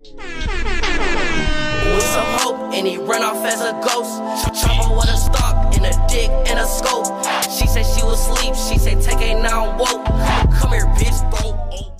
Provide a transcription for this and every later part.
With some hope, and he run off as a ghost. Chopper with a stock, and a dick, and a scope. She said she was asleep, she said take a now and woke. Come here, bitch, bro.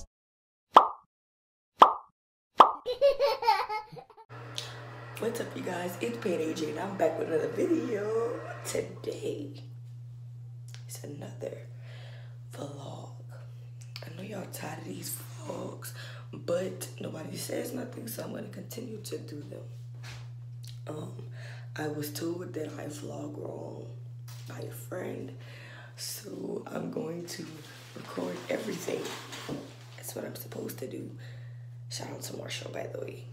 What's up, you guys? It's Pan AJ, and I'm back with another video. Today, it's another vlog. I know y'all tired of these vlogs, but nobody says nothing, so I'm gonna continue to do them. I was told that I vlog wrong by a friend, so I'm going to record everything. That's what I'm supposed to do. Shout out to Marshall, by the way.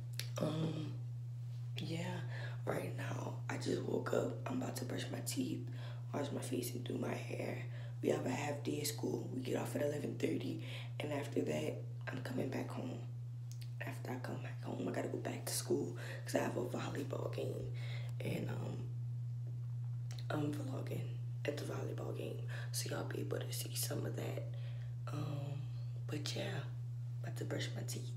Yeah, right now I just woke up. I'm about to brush my teeth, wash my face, and do my hair. We have a half day of school. We get off at 11:30, and after that, I'm coming back home. After I come back home, I gotta go back to school because I have a volleyball game, and I'm vlogging at the volleyball game, so y'all be able to see some of that. But yeah, about to brush my teeth.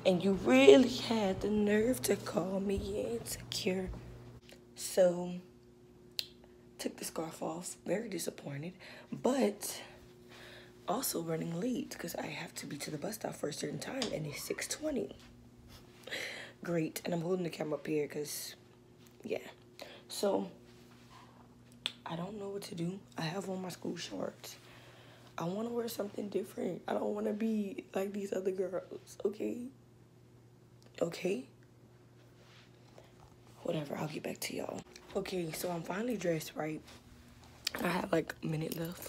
And you really had the nerve to call me insecure. So, took the scarf off. Very disappointed. But, also running late because I have to be to the bus stop for a certain time. And it's 6:20. Great. And I'm holding the camera up here because, yeah. So, I don't know what to do. I have on my school shorts. I want to wear something different. I don't want to be like these other girls, okay? Okay? Whatever, I'll get back to y'all. Okay, so I'm finally dressed, right? I have like a minute left.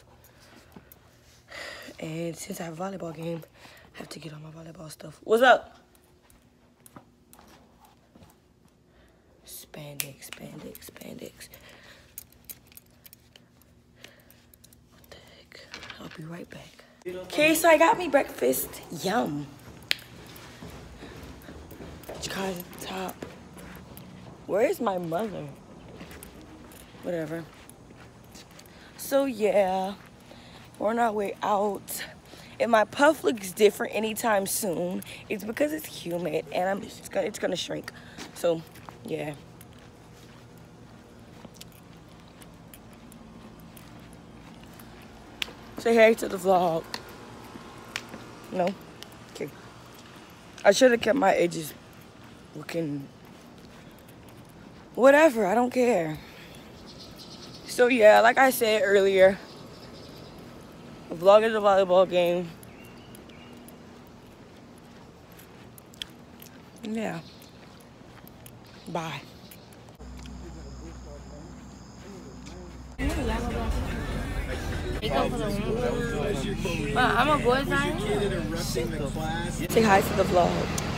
And since I have a volleyball game, I have to get on my volleyball stuff. What's up? Spandex, spandex, spandex. What the heck? I'll be right back. Okay, so I got me breakfast. Yum. Chicago top. Where is my mother? Whatever. So yeah, we're on our way out. If my puff looks different anytime soon, it's because it's humid and it's gonna shrink. So yeah. Say hey to the vlog. No? Okay. I should have kept my edges looking whatever, I don't care. So yeah, like I said earlier, the vlog is a volleyball game. Yeah. Bye. I'm a boy's eye. Say hi to the vlog.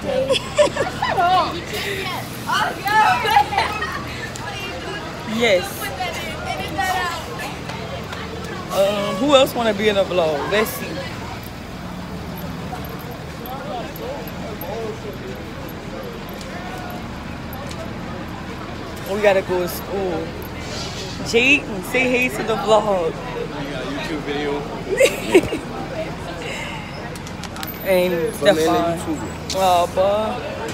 Yes. Who else want to be in a vlog? Let's see. We gotta go to school. Jayden, say hey to the vlog. YouTube video. And Stefan. Oh, boy.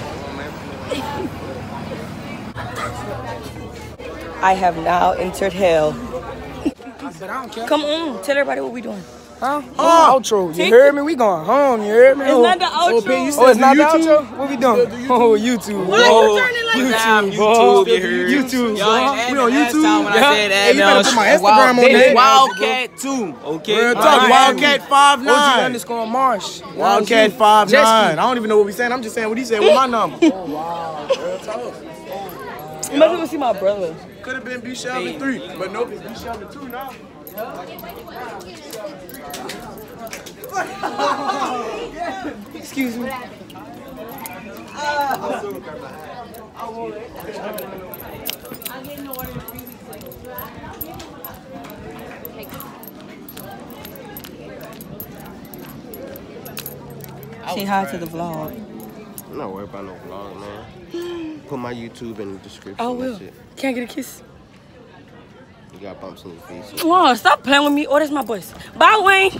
I have now entered hell. Come on, tell everybody what we doing. Huh? Outro. You heard me? We going home. You heard me? It's not the outro. Oh, it's not the outro? What we doing? Oh, YouTube. Why you turning like that? YouTube, you heard? YouTube. Y'all We on YouTube? when I said Hey, you better put my Instagram on there. Wildcat 2, okay? Real talk. Wildcat 5'9". OG_Marsh. Wildcat 5'9". I don't even know what we saying. I'm just saying what he said with my number. Oh, wow. Real talk. You must go see my brother. Could have been B Shelby 3, but nope, it's B Shelby 2 now. Excuse me. Say hi to the vlog. I'm not worried about no vlog, man. Put my YouTube in the description. I will. That's it. Can I get a kiss? You got bumps in your face. Oh, stop playing with me. Oh, that's my voice. Bye, Wayne.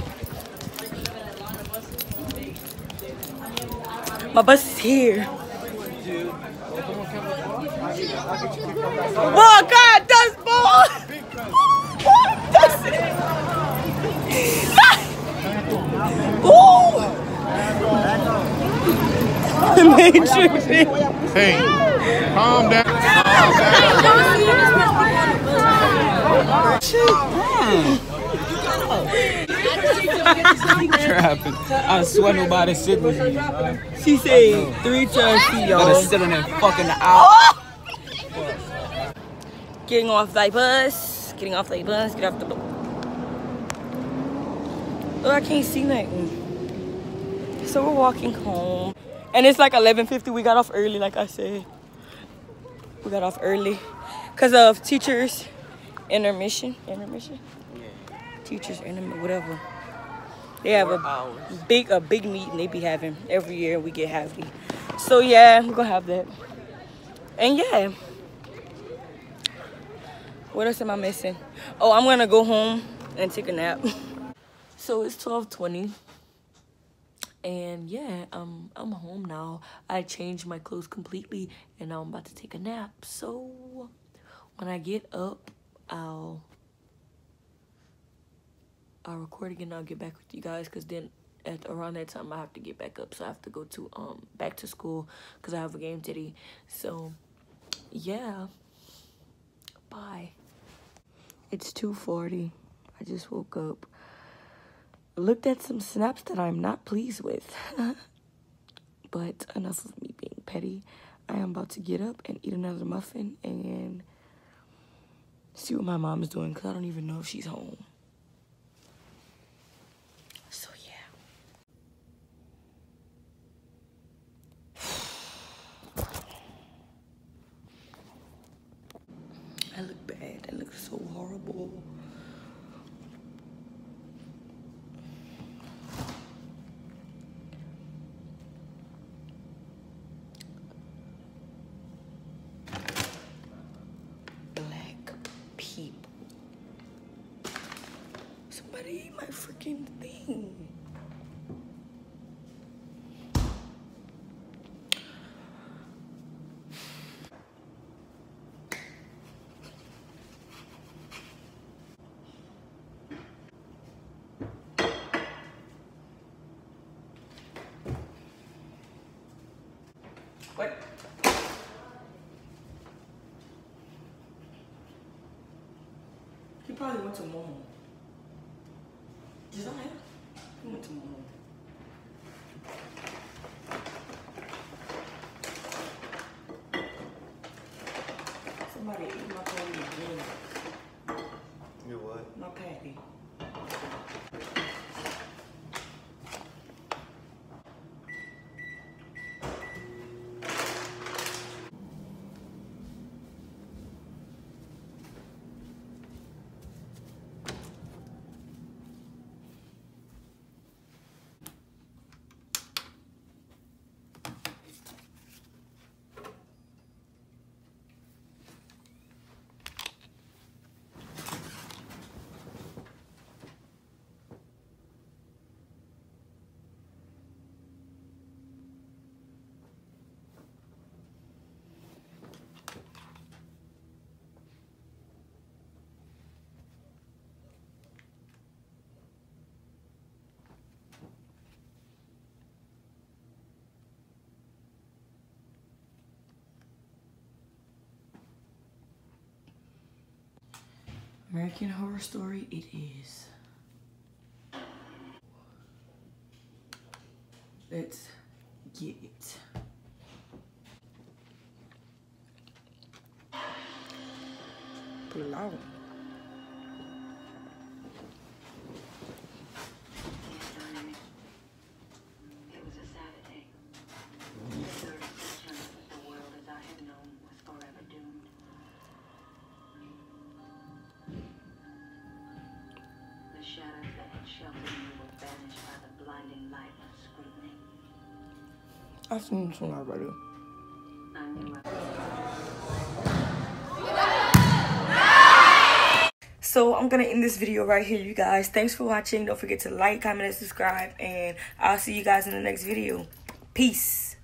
My bus is here. Oh, God, dust ball. Dust it. Ooh. The Matrix. Hey, calm down. Trapping. I swear nobody's sitting with me. She said 3 times she, y'all. Gotta sit on that fucking hour. Getting off the bus. Get off the bus. Oh, I can't see nothing. So we're walking home. And it's like 11:50. We got off early, like I said. We got off early because of teachers intermission. Intermission? Yeah. Teachers intermission, whatever. They have a big meeting they be having every year, and we get happy. So yeah, we're gonna have that. And yeah. What else am I missing? Oh, I'm gonna go home and take a nap. So it's 12:20. And yeah, I'm home now. I changed my clothes completely, and now I'm about to take a nap. So when I get up, I'll record again. I'll get back with you guys, because then around that time I have to get back up. So I have to go to back to school because I have a game today. So yeah, bye. It's 2:40. I just woke up. Looked at some snaps that I'm not pleased with. But enough of me being petty. I am about to get up and eat another muffin and see what my mom is doing, because I don't even know if she's home. So yeah. I look bad. I look so horrible. Somebody eat my freaking thing. What? He probably went to Momo. Is that him? He went to Momo. Somebody ate my patty again. You what? My patty. American Horror Story it is. Let's get it. Put it out. I've seen this one already. So I'm gonna end this video right here, you guys. Thanks for watching. Don't forget to like, comment, and subscribe, and I'll see you guys in the next video. Peace.